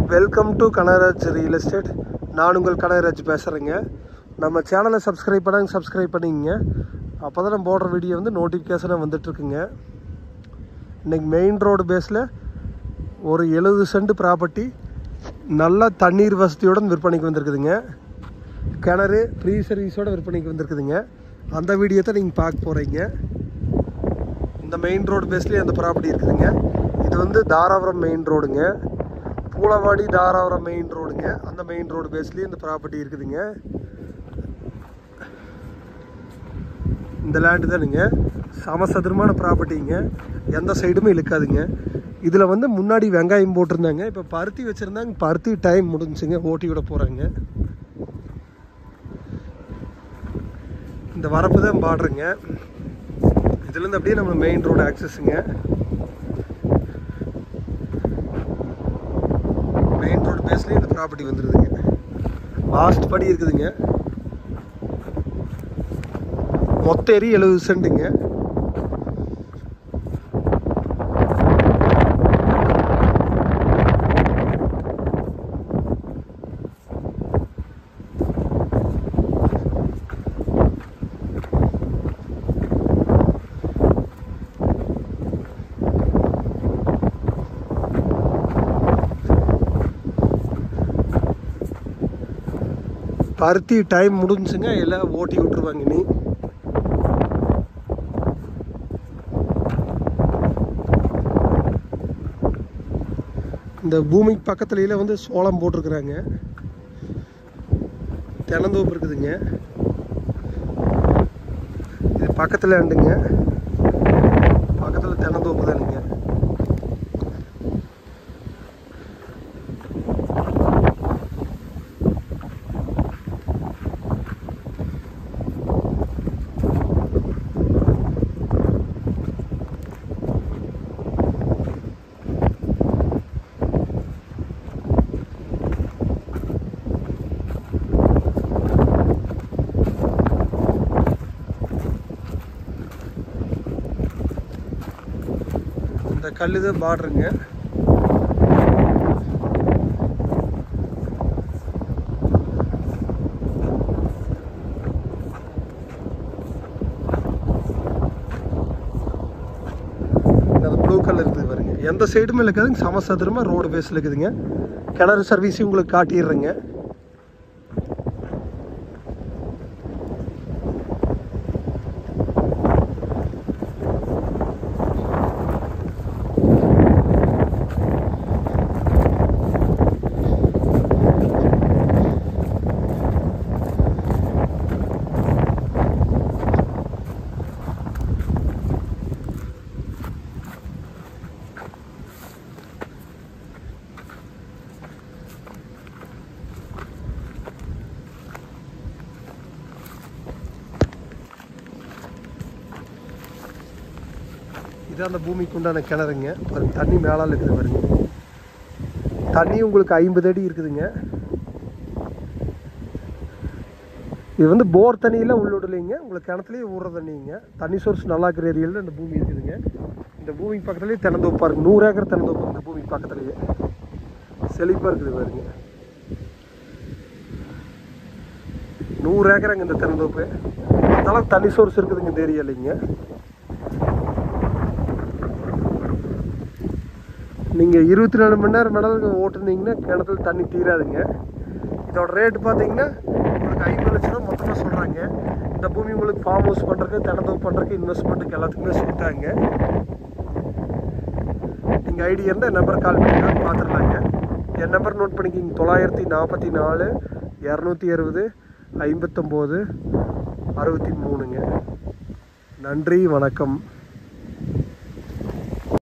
Welcome to Kanagaraj real estate. நான் உங்கள் கனகராஜ் பேசுகிறேங்க. நம்ம சேனலை சப்ஸ்கிரைப் பண்ணிங்க. அப்போ தான் நம்ம போடுற வீடியோ வந்து நோட்டிஃபிகேஷனாக வந்துட்டுருக்குங்க. இன்றைக்கி மெயின் ரோடு பேஸில் ஒரு 70 சென்ட் ப்ராப்பர்ட்டி நல்ல தண்ணீர் வசதியோடு விற்பனைக்கு வந்திருக்குதுங்க. கிணறு ஃப்ரீ சர்வீஸோடு விற்பனைக்கு வந்திருக்குதுங்க. அந்த வீடியோ தான் நீங்கள் பார்க்க போகிறீங்க. இந்த மெயின் ரோடு பேஸ்லேயே அந்த ப்ராப்பர்ட்டி இருக்குதுங்க. இது வந்து தாராபுரம் மெயின் ரோடுங்க, பூலவாடி தாராபுரம் மெயின் ரோடுங்க. அந்த மெயின் ரோடு பேஸ்லேயே இந்த ப்ராப்பர்ட்டி இருக்குதுங்க. இந்த லேண்டு தானுங்க, சமசதுரமான ப்ராப்பர்ட்டிங்க, எந்த சைடுமே இழுக்காதுங்க. இதில் வந்து முன்னாடி வெங்காயம் போட்டிருந்தாங்க, இப்போ பருத்தி வச்சுருந்தாங்க. பருத்தி டைம் முடிஞ்சுங்க, ஓட்டி விட போகிறாங்க. இந்த வரப்பு தான் பாடுறேங்க. இதுலேருந்து அப்படியே நம்ம மெயின் ரோடு ஆக்சஸுங்க. மெயின் ரோடு பேஸ்லேயே இந்த ப்ராப்பர்ட்டி வந்துடுதுங்க. லாஸ்ட் படி இருக்குதுங்க. மொத்த ஏரி 70 சென்ட்டுங்க. பருத்தி டைம் முடிஞ்சுங்க, எல்லாம் ஓட்டி விட்டுருவாங்க. நீ இந்த பூமிக்கு பக்கத்துலையில வந்து சோளம் போட்டிருக்குறாங்க. தென்னந்தோப்பு இருக்குதுங்க. இது பக்கத்தில் உண்டுங்க, பக்கத்தில் தென்னந்தோப்பு தானுங்க. இந்த கல் தான் பார்டருங்க. ப்ளூ கலர் இருக்குது பாருங்க. எந்த சைடுமே இருக்காதுங்க, சமசதுரமாக ரோடு பேஸில் இருக்குதுங்க. கிணறு சர்வீஸையும் உங்களுக்கு காட்டிடுறேங்க. இதான் அந்த பூமிக்கு உண்டான கிணறுங்க. பாருங்க, தண்ணி மேலால் இருக்குது பாருங்க. தண்ணி உங்களுக்கு 50 அடி இருக்குதுங்க. இது வந்து போர் தண்ணியெல்லாம் உள்ளிடலைங்க, உங்களுக்கு கிணத்துலேயே ஊற தண்ணிங்க. தண்ணி சோர்ஸ் நல்லா இருக்கிற ஏரியாவில் இந்த பூமி இருக்குதுங்க. இந்த பூமிக்கு பக்கத்துலேயே தென்னந்தோப்பாக இருக்குது. 100 ஏக்கர் தென்னந்தோப்பு இந்த பூமிக்கு பக்கத்துலேயே செழிப்பாக இருக்குது பாருங்க. 100 ஏக்கராங்க இந்த தென்னந்தோப்பு. அதனால தண்ணி சோர்ஸ் இருக்குதுங்க இந்த ஏரியாலைங்க. நீங்கள் 24 மணி நேரம் மேடம் ஓட்டுனீங்கன்னா கிணத்துல தண்ணி தீராதுங்க. இதோட ரேட்டு பார்த்தீங்கன்னா உங்களுக்கு 50 லட்சம் ரூபா மொத்தமாக சொல்கிறாங்க. இந்த பூமி உங்களுக்கு ஃபார்ம் ஹவுஸ் பண்ணுறதுக்கு, தென்னந்தோப்பு பண்ணுறதுக்கு, இன்வெஸ்ட்மெண்ட்டுக்கு எல்லாத்துக்குமே சொல்லிட்டாங்க. நீங்கள் ஐடியா இருந்தால் என் நம்பர் கால் பண்ணி பார்த்துடலாங்க. என் நம்பர் நோட் பண்ணிக்கிங்க. 944 260 59 63ங்க. நன்றி, வணக்கம்.